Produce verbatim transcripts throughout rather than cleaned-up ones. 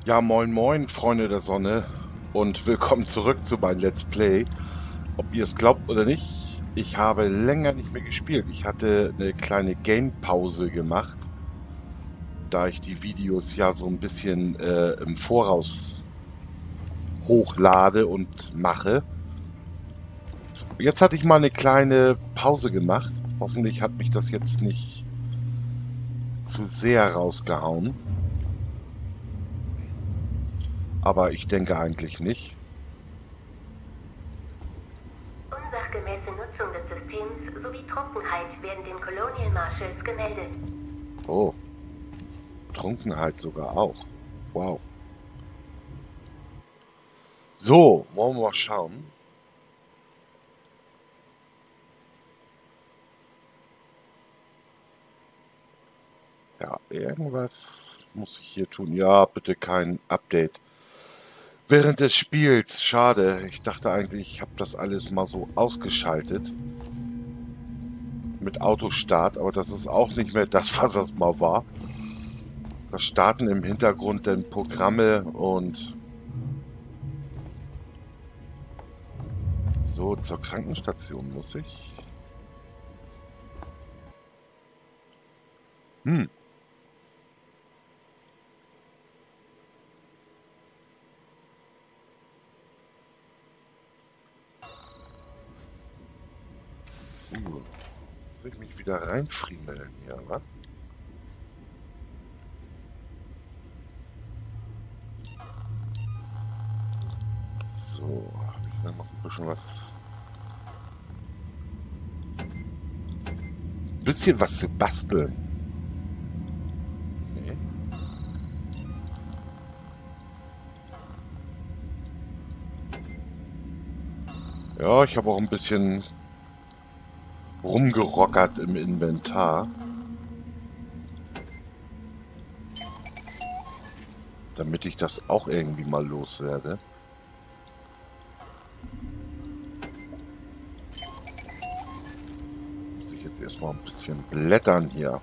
Ja, moin moin, Freunde der Sonne und willkommen zurück zu meinem Let's Play. Ob ihr es glaubt oder nicht, ich habe länger nicht mehr gespielt. Ich hatte eine kleine Game-Pause gemacht, da ich die Videos ja so ein bisschen äh, im Voraus hochlade und mache. Jetzt hatte ich mal eine kleine Pause gemacht. Hoffentlich hat mich das jetzt nicht zu sehr rausgehauen. Aber ich denke eigentlich nicht. Unsachgemäße Nutzung des Systems sowie Trunkenheit werden den Colonial Marshals gemeldet. Oh, Trunkenheit sogar auch. Wow. So, wollen wir mal schauen. Ja, irgendwas muss ich hier tun. Ja, bitte kein Update. Während des Spiels, schade. Ich dachte eigentlich, ich habe das alles mal so ausgeschaltet. Mit Autostart, aber das ist auch nicht mehr das, was es mal war. Da starten im Hintergrund dann Programme und so, zur Krankenstation muss ich. Hm. Uh, soll ich mich wieder reinfriemeln hier, was? So, habe ich da noch ein bisschen was. Ein bisschen was zu basteln. Nee. Ja, ich habe auch ein bisschen rumgerockert im Inventar. Damit ich das auch irgendwie mal loswerde. Muss ich jetzt erstmal ein bisschen blättern hier.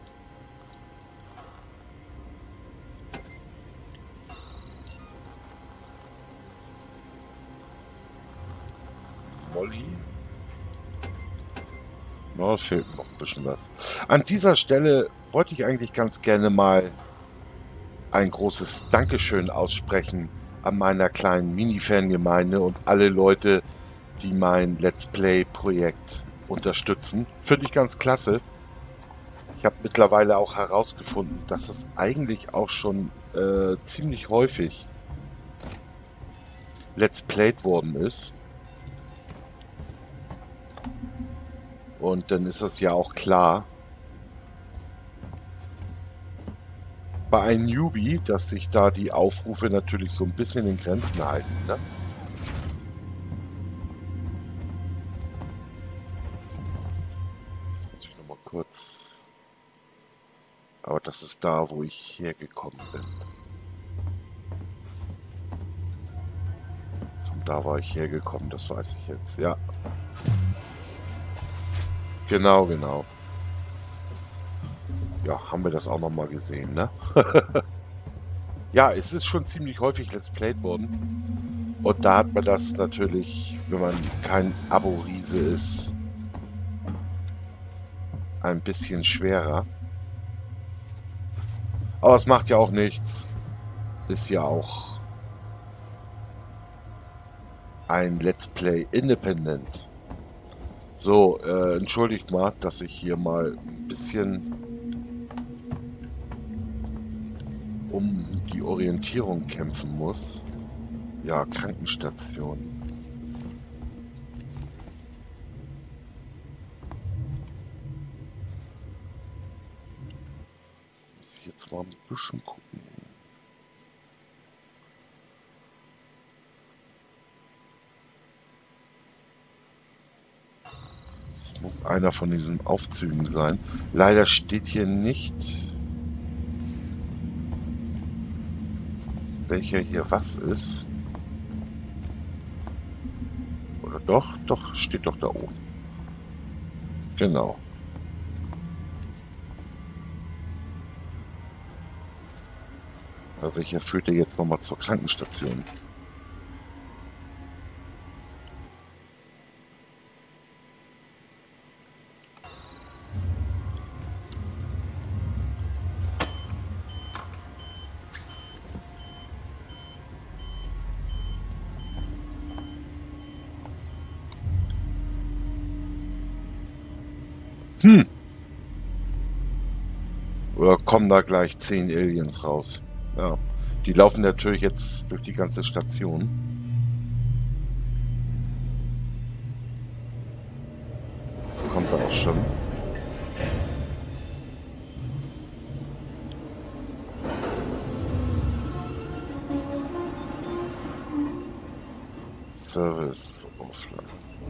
Molly. No, fehlt noch ein bisschen was. An dieser Stelle wollte ich eigentlich ganz gerne mal ein großes Dankeschön aussprechen an meiner kleinen Mini-Fangemeinde und alle Leute, die mein Let's Play-Projekt unterstützen. Finde ich ganz klasse. Ich habe mittlerweile auch herausgefunden, dass es eigentlich auch schon äh, ziemlich häufig Let's Played worden ist. Und dann ist das ja auch klar, bei einem Newbie, dass sich da die Aufrufe natürlich so ein bisschen in Grenzen halten, ne? Jetzt muss ich noch mal kurz. Aber das ist da, wo ich hergekommen bin. Von da war ich hergekommen, das weiß ich jetzt, ja. Genau, genau. Ja, haben wir das auch noch mal gesehen, ne? Ja, es ist schon ziemlich häufig Let's Played worden. Und da hat man das natürlich, wenn man kein Abo-Riese ist, ein bisschen schwerer. Aber es macht ja auch nichts. Ist ja auch ein Let's Play Independent. So, äh, entschuldigt mal, dass ich hier mal ein bisschen um die Orientierung kämpfen muss. Ja, Krankenstation. Muss ich jetzt mal ein bisschen gucken. Es muss einer von diesen Aufzügen sein. Leider steht hier nicht, welcher hier was ist. Oder doch? Doch, steht doch da oben. Genau. Aber welcher führt ihr jetzt nochmal zur Krankenstation? Hm. Oder kommen da gleich zehn Aliens raus? Ja. Die laufen natürlich jetzt durch die ganze Station. Kommt da auch schon. Service offline.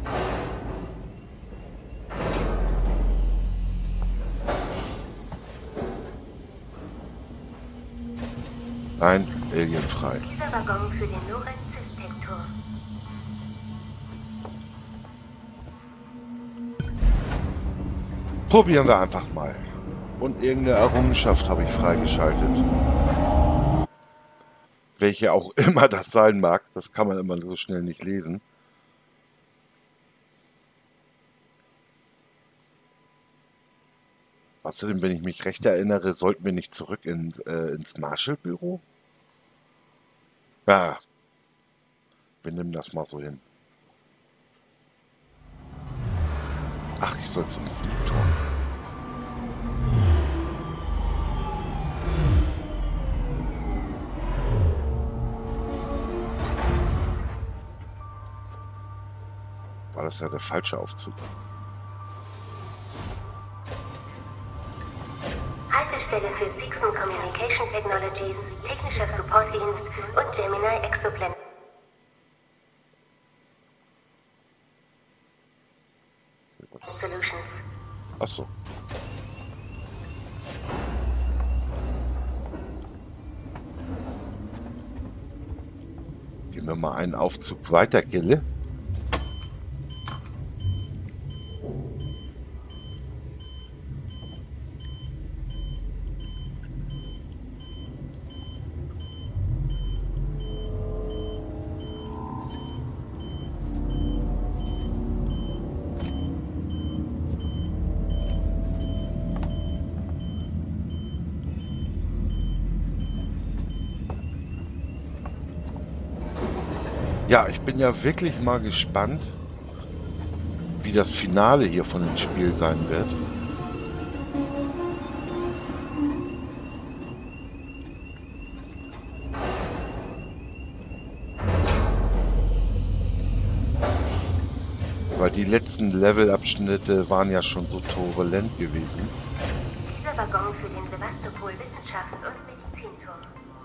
Nein, Alien frei. Dieser Waggon für den Lorentz-Detektor. Probieren wir einfach mal. Und irgendeine Errungenschaft habe ich freigeschaltet. Welche auch immer das sein mag, das kann man immer so schnell nicht lesen. Außerdem, wenn ich mich recht erinnere, sollten wir nicht zurück in, äh, ins Marshall-Büro? Ja, wir nehmen das mal so hin. Ach, ich soll zum Siegtor. War das ja der falsche Aufzug? Haltestelle für Seegson Communication Technologies, technischer Supportdienst und Gemini Exoplanet Solutions. Ach so. Gehen wir mal einen Aufzug weiter, Gille. Ja, ich bin ja wirklich mal gespannt, wie das Finale hier von dem Spiel sein wird. Weil die letzten Levelabschnitte waren ja schon so turbulent gewesen. Dieser Waggon für den Sevastopol Wissenschafts- und Medizinturm.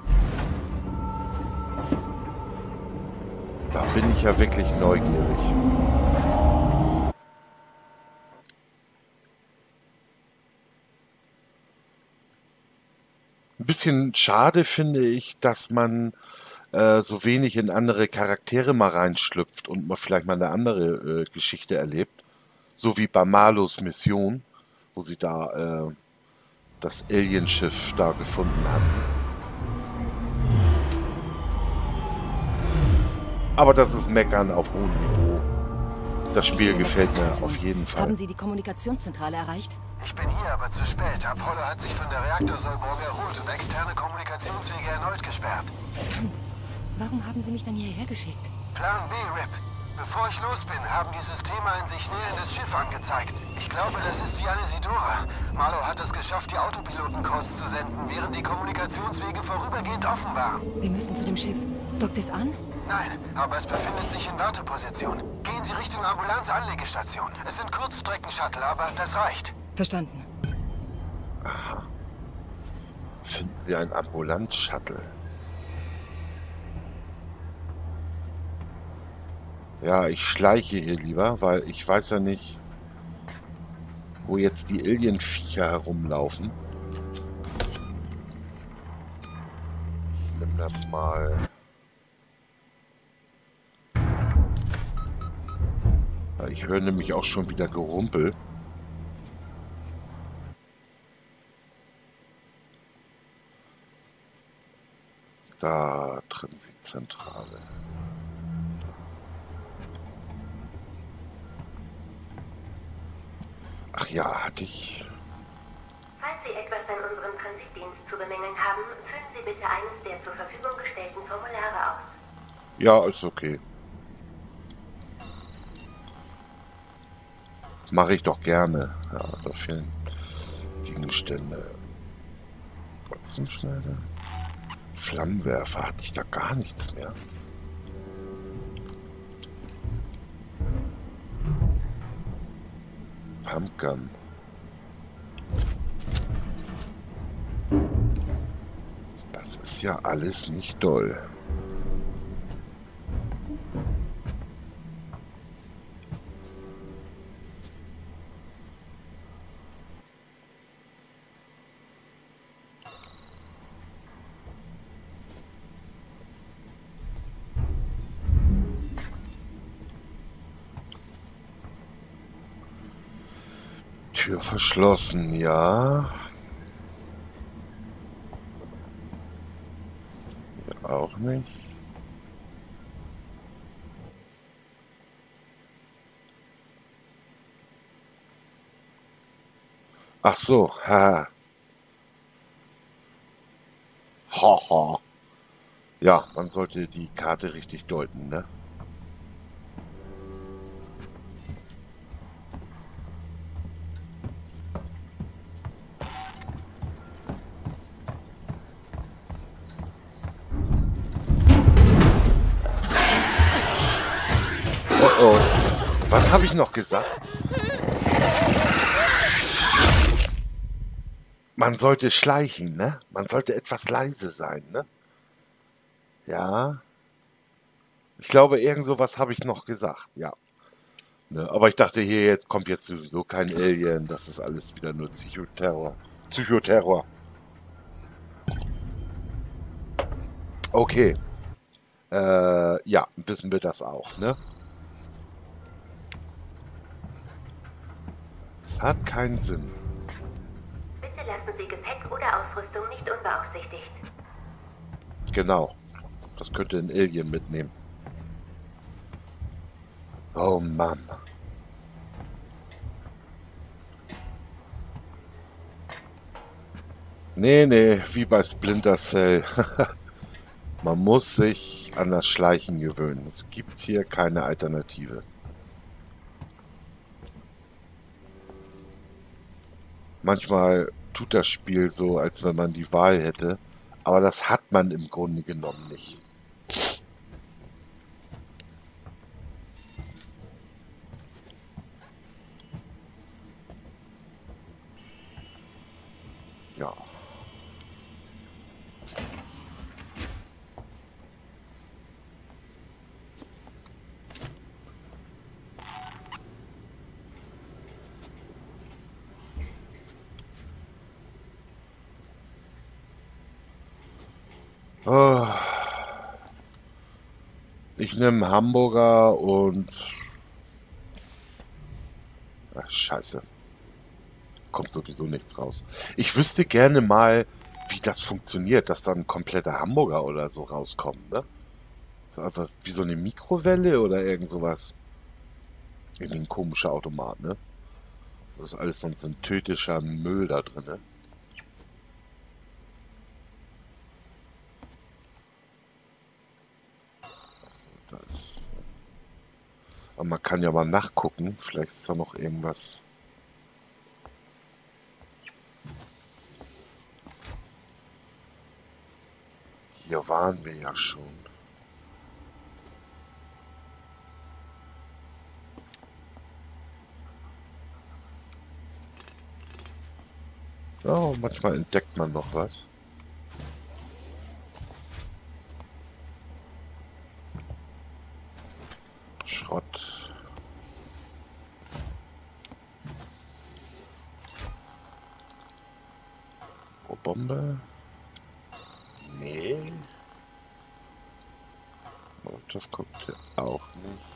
Da bin ich ja wirklich neugierig. Ein bisschen schade finde ich, dass man äh, so wenig in andere Charaktere mal reinschlüpft und man vielleicht mal eine andere äh, Geschichte erlebt. So wie bei Marlos Mission, wo sie da äh, das Alienschiff da gefunden hatten. Aber das ist Meckern auf hohem Niveau. Das Spiel gefällt mir auf jeden Fall. Haben Sie die Kommunikationszentrale erreicht? Ich bin hier, aber zu spät. Apollo hat sich von der Reaktorsäuberung erholt und externe Kommunikationswege erneut gesperrt. Verdammt. Warum haben Sie mich dann hierher geschickt? Plan B, Rip. Bevor ich los bin, haben die Systeme ein sich näherndes Schiff angezeigt. Ich glaube, das ist die Anisidora. Marlow hat es geschafft, die Autopilotencodes zu senden, während die Kommunikationswege vorübergehend offen waren. Wir müssen zu dem Schiff. Dockt es an? Nein, aber es befindet sich in Warteposition. Gehen Sie Richtung Ambulanz-Anlegestation. Es sind Kurzstrecken-Shuttle, aber das reicht. Verstanden. Aha. Finden Sie einen Ambulanz-Shuttle? Ja, ich schleiche hier lieber, weil ich weiß ja nicht, wo jetzt die Alien-Viecher herumlaufen. Ich nehme das mal. Ja, ich höre nämlich auch schon wieder Gerumpel. Da, Transitzentrale. Ach ja, hatte ich... Falls Sie etwas an unserem Transitdienst zu bemängeln haben, füllen Sie bitte eines der zur Verfügung gestellten Formulare aus. Ja, ist okay. Mache ich doch gerne. Ja, da fehlen Gegenstände. Bolzenschneider. Flammenwerfer, hatte ich da gar nichts mehr. Pumpgun. Das ist ja alles nicht doll. Tür verschlossen, ja. Hier auch nicht. Ach so, ha. Haha. Ja, man sollte die Karte richtig deuten, ne? Oh, was habe ich noch gesagt? Man sollte schleichen, ne? Man sollte etwas leise sein, ne? Ja. Ich glaube, irgend sowas habe ich noch gesagt, ja. Ne? Aber ich dachte, hier jetzt kommt jetzt sowieso kein Alien. Das ist alles wieder nur Psychoterror. Psychoterror. Okay. Äh, ja, wissen wir das auch, ne? Es hat keinen Sinn. Bitte lassen Sie Gepäck oder Ausrüstung nicht unbeaufsichtigt. Genau. Das könnte ein Alien mitnehmen. Oh Mann. Nee, nee, wie bei Splinter Cell. Man muss sich an das Schleichen gewöhnen. Es gibt hier keine Alternative. Manchmal tut das Spiel so, als wenn man die Wahl hätte. Aber das hat man im Grunde genommen nicht. Ja. Oh. Ich nehme Hamburger und... Ach, scheiße. Kommt sowieso nichts raus. Ich wüsste gerne mal, wie das funktioniert, dass dann ein kompletter Hamburger oder so rauskommt, ne? Einfach wie so eine Mikrowelle oder irgend sowas. Irgendwie ein komischer Automat, ne? Das ist alles sonst ein tödlicher Müll da drin, ne? Also, da ist... Aber man kann ja mal nachgucken. Vielleicht ist da noch irgendwas... Hier waren wir ja schon. Oh, manchmal entdeckt man noch was. Schrott. Oh, Bombe. Nee. Das kommt hier auch nicht.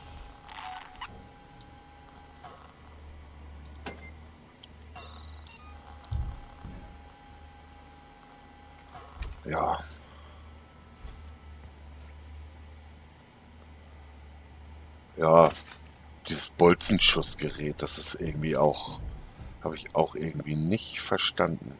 Ja. Ja, dieses Bolzenschussgerät, das ist irgendwie auch, habe ich auch irgendwie nicht verstanden.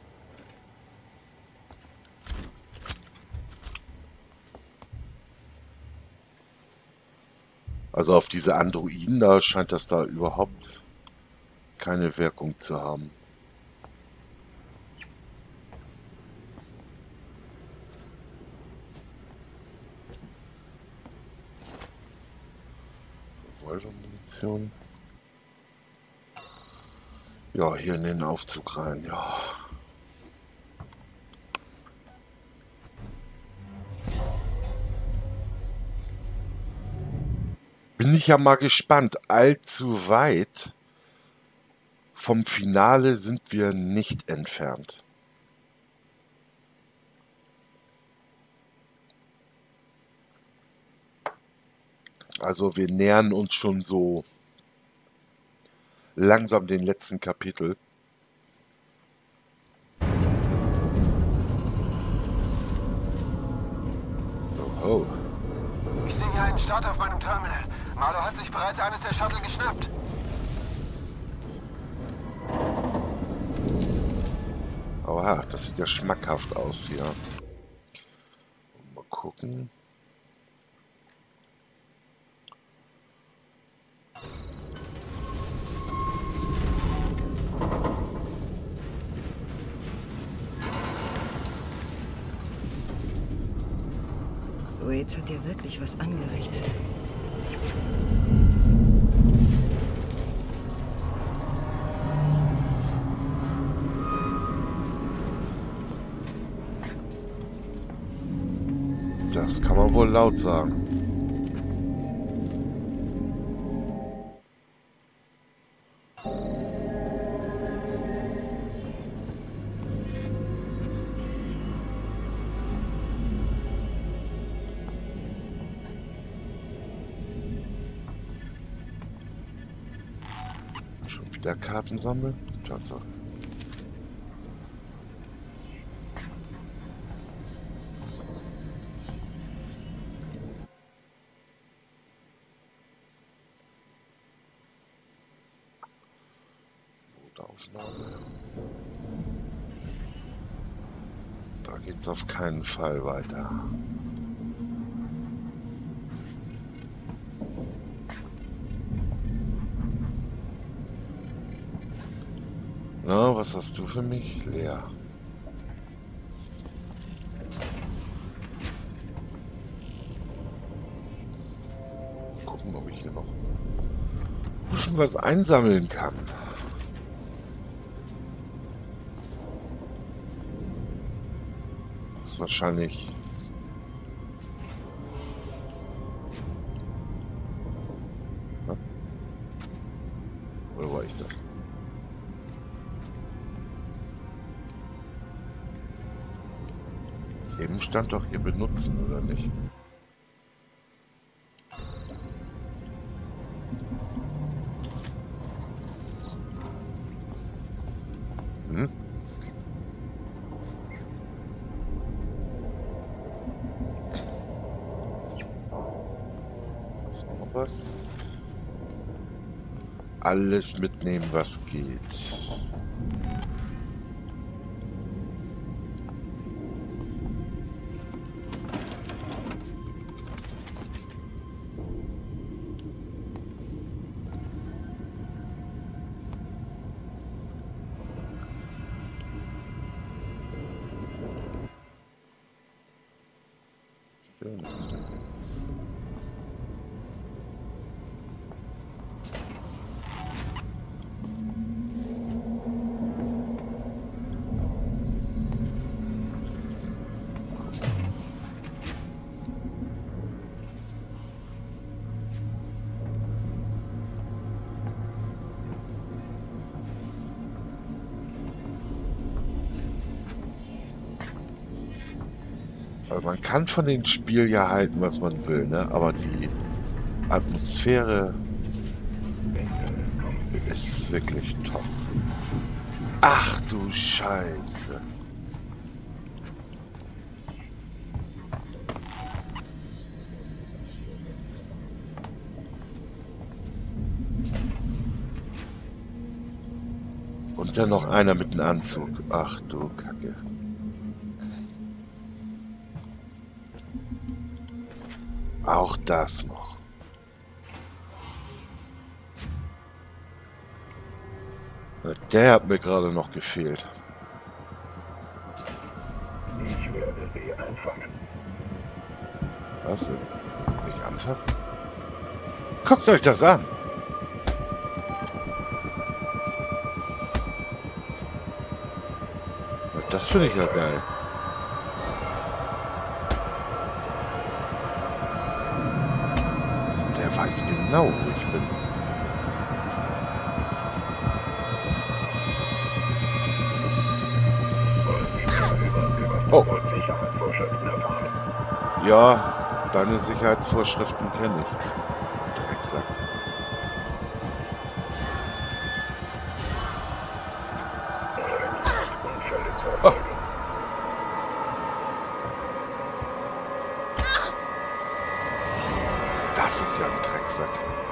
Also auf diese Androiden, da scheint das da überhaupt keine Wirkung zu haben. Revolvermunition. Ja, hier in den Aufzug rein, ja. Bin ich ja mal gespannt. Allzu weit vom Finale sind wir nicht entfernt. Also wir nähern uns schon so langsam den letzten Kapitel. Oh. Ich sehe hier einen Start auf meinem Terminal. Marlow hat sich bereits eines der Shuttle geschnappt. Oha, das sieht ja schmackhaft aus hier. Mal gucken. Waits hat dir wirklich was angerichtet. Das kann man wohl laut sagen. Schon wieder Karten sammeln? Tatsache. Aufnahme. Da geht's auf keinen Fall weiter. Na, was hast du für mich? Leer. Gucken, ob ich hier noch schon was einsammeln kann. Das ist wahrscheinlich... Na? Oder war ich das? Eben stand doch hier benutzen, oder nicht? Hm? Was auch noch was? Alles mitnehmen, was geht. Also man kann von dem Spiel ja halten, was man will, ne? Aber die Atmosphäre ist wirklich top. Ach du Scheiße. dann noch einer mit einem Anzug. Ach du Kacke. Auch das noch. Der hat mir gerade noch gefehlt. Ich werde sie einfangen. Was denn? Nicht anfassen? Guckt euch das an! Das finde ich ja geil. Der weiß genau, wo ich bin. Oh. Sicherheitsvorschriften erfahren. Ja, deine Sicherheitsvorschriften kenne ich. Drecksack. Oh. Das ist ja ein Drecksack.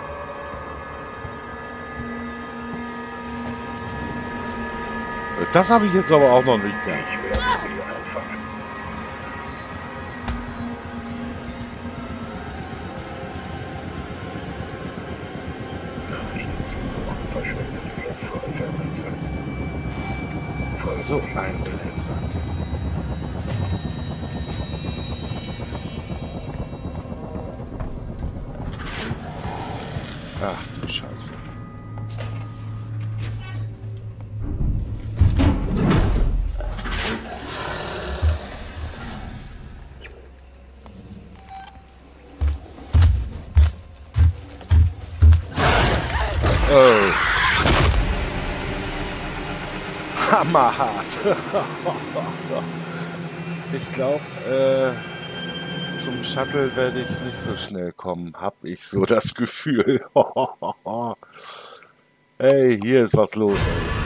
Das habe ich jetzt aber auch noch nicht gehabt. Ich werde sie einfangen. Nach ihnen zu suchen verschwendet wertvolle Fernsehzeit. So ein Drecksack. Ach du Scheiße. Oh. Hammerhart. Ich glaube, äh, zum Shuttle werde ich nicht so schnell kommen, hab ich so das Gefühl. Hey, hier ist was los, ey.